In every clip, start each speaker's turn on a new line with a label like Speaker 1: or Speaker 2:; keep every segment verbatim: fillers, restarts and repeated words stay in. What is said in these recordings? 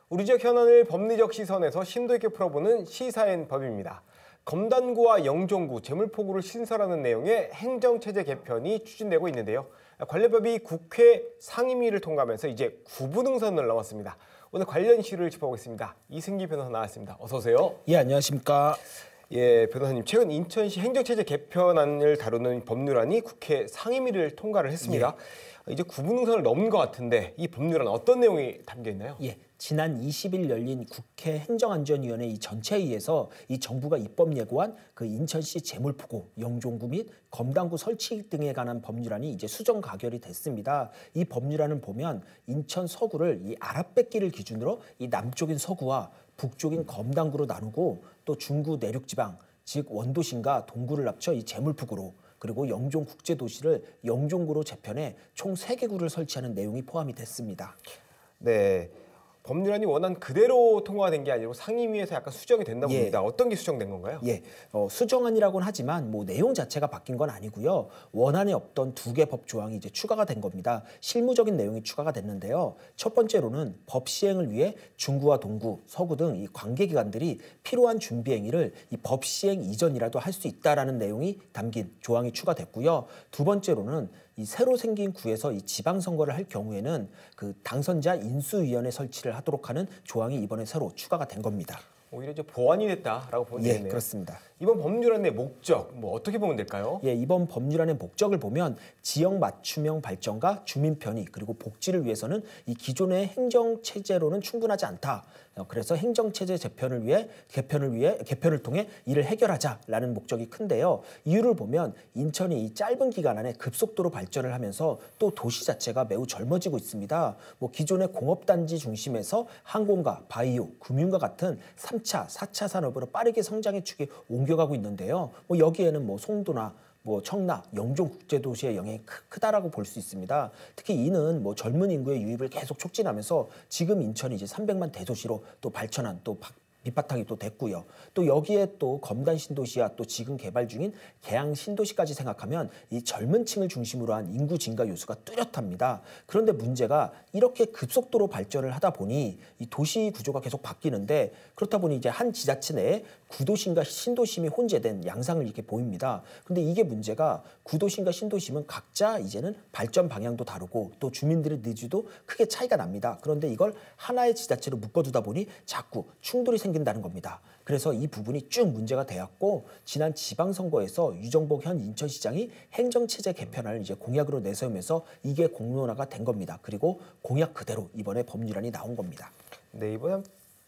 Speaker 1: 우리 지역 현안을 법리적 시선에서 심도 있게 풀어보는 시사인 법입니다. 검단구와 영종구, 재물포구를 신설하는 내용의 행정체제 개편이 추진되고 있는데요. 관련법이 국회 상임위를 통과하면서 이제 구분응선을 넘었습니다. 오늘 관련 이슈를 짚어보겠습니다. 이승기 변호사 나왔습니다. 어서 오세요.
Speaker 2: 예, 안녕하십니까.
Speaker 1: 예, 변호사님, 최근 인천시 행정체제 개편안을 다루는 법률안이 국회 상임위를 통과를 했습니다. 예. 이제 구분응선을 넘은 것 같은데 이 법률안 어떤 내용이 담겨 있나요?
Speaker 2: 예, 지난 이십 일 열린 국회 행정안전위원회 이 전체회의에서 이 정부가 입법 예고한 그 인천시 재물포구, 영종구 및 검단구 설치 등에 관한 법률안이 이제 수정 가결이 됐습니다. 이 법률안은 보면 인천 서구를 이 아랍백기를 기준으로 이 남쪽인 서구와 북쪽인 검단구로 나누고 또 중구 내륙지방, 즉 원도심과 동구를 합쳐 이 재물포구로 그리고 영종국제도시를 영종구로 재편해 총 세 개 구를 설치하는 내용이 포함이 됐습니다.
Speaker 1: 네. 법률안이 원안 그대로 통과된 게 아니고 상임위에서 약간 수정이 됐나 봅니다. 예. 어떤 게 수정된 건가요?
Speaker 2: 예, 어, 수정안이라고는 하지만 뭐 내용 자체가 바뀐 건 아니고요. 원안에 없던 두 개 법 조항이 이제 추가가 된 겁니다. 실무적인 내용이 추가가 됐는데요. 첫 번째로는 법 시행을 위해 중구와 동구, 서구 등 이 관계기관들이 필요한 준비 행위를 이 법 시행 이전이라도 할 수 있다라는 내용이 담긴 조항이 추가됐고요. 두 번째로는 이 새로 생긴 구에서 이 지방선거를 할 경우에는 그 당선자 인수위원회 설치를 하도록 하는 조항이 이번에 새로 추가가 된 겁니다.
Speaker 1: 오히려 이제 보완이 됐다라고 보면 되겠네요.
Speaker 2: 예, 그렇습니다.
Speaker 1: 이번 법률안의 목적, 뭐 어떻게 보면 될까요?
Speaker 2: 예, 이번 법률안의 목적을 보면 지역 맞춤형 발전과 주민 편의 그리고 복지를 위해서는 이 기존의 행정 체제로는 충분하지 않다. 그래서 행정체제 재편을 위해 개편을 위해 개편을 통해 이를 해결하자라는 목적이 큰데요. 이유를 보면 인천이 이 짧은 기간 안에 급속도로 발전을 하면서 또 도시 자체가 매우 젊어지고 있습니다. 뭐 기존의 공업단지 중심에서 항공과 바이오, 금융과 같은 삼 차, 사 차 산업으로 빠르게 성장의 축이 옮겨가고 있는데요. 뭐 여기에는 뭐 송도나 뭐 청라, 영종국제도시의 영향이 크, 크다라고 볼 수 있습니다. 특히 이는 뭐 젊은 인구의 유입을 계속 촉진하면서 지금 인천이 이제 삼백만 대도시로 또 발전한 또 밑바탕이 또 됐고요. 또 여기에 또 검단 신도시와 또 지금 개발 중인 계양 신도시까지 생각하면 이 젊은 층을 중심으로 한 인구 증가 요소가 뚜렷합니다. 그런데 문제가 이렇게 급속도로 발전을 하다 보니 이 도시 구조가 계속 바뀌는데 그렇다 보니 이제 한 지자체 내에 구도심과 신도심이 혼재된 양상을 이렇게 보입니다. 근데 이게 문제가 구도심과 신도심은 각자 이제는 발전 방향도 다르고 또 주민들의 니즈도 크게 차이가 납니다. 그런데 이걸 하나의 지자체로 묶어두다 보니 자꾸 충돌이 생 생긴다는 겁니다. 그래서 이 부분이 쭉 문제가 되었고 지난 지방선거에서 유정복 현 인천시장이 행정체제 개편안을 이제 공약으로 내세우면서 이게 공론화가 된 겁니다. 그리고 공약 그대로 이번에 법률안이 나온 겁니다.
Speaker 1: 네, 이번에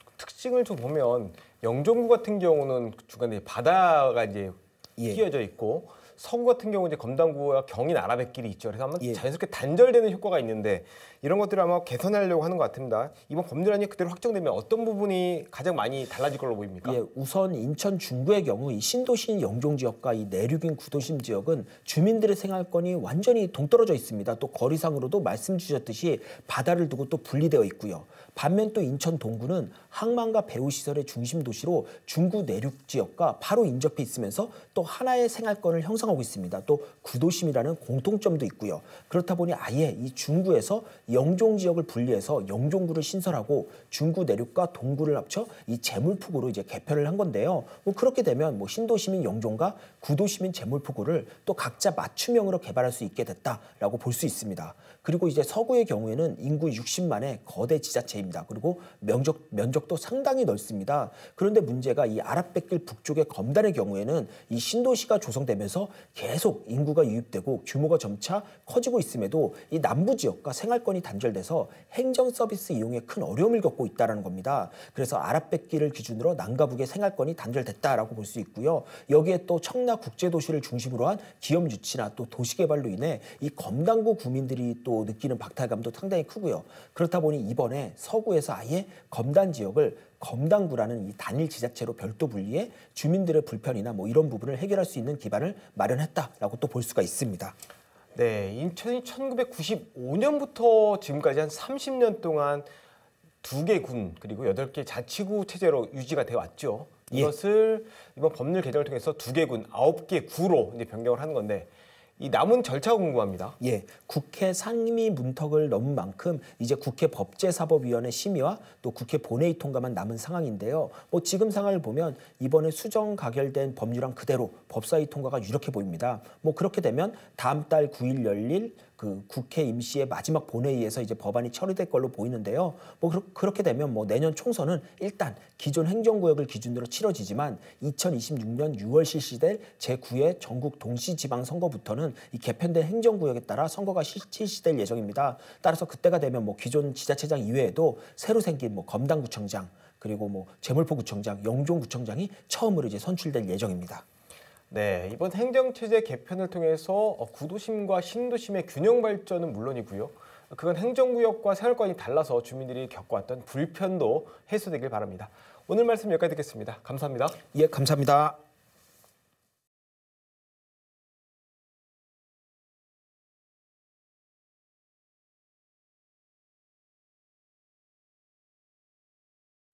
Speaker 1: 특징을 좀 보면 영종구 같은 경우는 중간에 바다가 이제 예. 끼어져 있고 서구 같은 경우 이제 검단구와 경인 아라뱃길이 있죠. 그래서 아마 예. 자연스럽게 단절되는 효과가 있는데 이런 것들을 아마 개선하려고 하는 것 같습니다. 이번 법률안이 그대로 확정되면 어떤 부분이 가장 많이 달라질 걸로 보입니까?
Speaker 2: 예, 우선 인천 중구의 경우 이 신도시 영종 지역과 이 내륙인 구도심 지역은 주민들의 생활권이 완전히 동떨어져 있습니다. 또 거리상으로도 말씀 주셨듯이 바다를 두고 또 분리되어 있고요. 반면 또 인천 동구는 항만과 배후시설의 중심 도시로 중구 내륙 지역과 바로 인접해 있으면서 또 하나의 생활권을 형성하고 있습니다. 또 구도심이라는 공통점도 있고요. 그렇다 보니 아예 이 중구에서 영종 지역을 분리해서 영종구를 신설하고 중구 내륙과 동구를 합쳐 이 재물포구로 이제 개편을 한 건데요. 뭐 그렇게 되면 뭐 신도시민 영종과 구도시민 재물포구를 또 각자 맞춤형으로 개발할 수 있게 됐다라고 볼 수 있습니다. 그리고 이제 서구의 경우에는 인구 육십만의 거대 지자체입니다. 그리고 면적, 면적도 상당히 넓습니다. 그런데 문제가 이 아랍백길 북쪽의 검단의 경우에는 이 신도시가 조성되면서 계속 인구가 유입되고 규모가 점차 커지고 있음에도 이 남부 지역과 생활권이 단절돼서 행정 서비스 이용에 큰 어려움을 겪고 있다는 겁니다. 그래서 아랍백길을 기준으로 남과 북의 생활권이 단절됐다라고 볼 수 있고요. 여기에 또 청라 국제도시를 중심으로 한 기업 유치나 또 도시개발로 인해 이 검단구 구민들이 또 느끼는 박탈감도 상당히 크고요. 그렇다 보니 이번에 서구에서 아예 검단 지역을 검단구라는 이 단일 지자체로 별도 분리해 주민들의 불편이나 뭐 이런 부분을 해결할 수 있는 기반을 마련했다라고 또 볼 수가 있습니다.
Speaker 1: 네, 인천이 천구백구십오 년부터 지금까지 한 삼십 년 동안 두 개 군 그리고 여덟 개 자치구 체제로 유지가 되어 왔죠. 이것을 예. 이번 법률 개정을 통해서 두 개 군, 아홉 개 구로 이제 변경을 하는 건데 이 남은 절차가 궁금합니다.
Speaker 2: 예, 국회 상임위 문턱을 넘은 만큼 이제 국회 법제사법위원회 심의와 또 국회 본회의 통과만 남은 상황인데요. 뭐 지금 상황을 보면 이번에 수정 가결된 법률안 그대로 법사위 통과가 유력해 보입니다. 뭐 그렇게 되면 다음 달 구 일 열릴 그 국회 임시의 마지막 본회의에서 이제 법안이 처리될 걸로 보이는데요. 뭐 그렇게 되면 뭐 내년 총선은 일단 기존 행정구역을 기준으로 치러지지만 이천이십육 년 유월 실시될 제구 회 전국 동시지방선거부터는 이 개편된 행정구역에 따라 선거가 실시될 예정입니다. 따라서 그때가 되면 뭐 기존 지자체장 이외에도 새로 생긴 뭐 검단구청장 그리고 뭐 제물포구청장, 영종구청장이 처음으로 이제 선출될 예정입니다.
Speaker 1: 네, 이번 행정체제 개편을 통해서 구도심과 신도심의 균형 발전은 물론이고요. 그건 행정구역과 생활권이 달라서 주민들이 겪어왔던 불편도 해소되길 바랍니다. 오늘 말씀 여기까지 듣겠습니다. 감사합니다.
Speaker 2: 예, 감사합니다.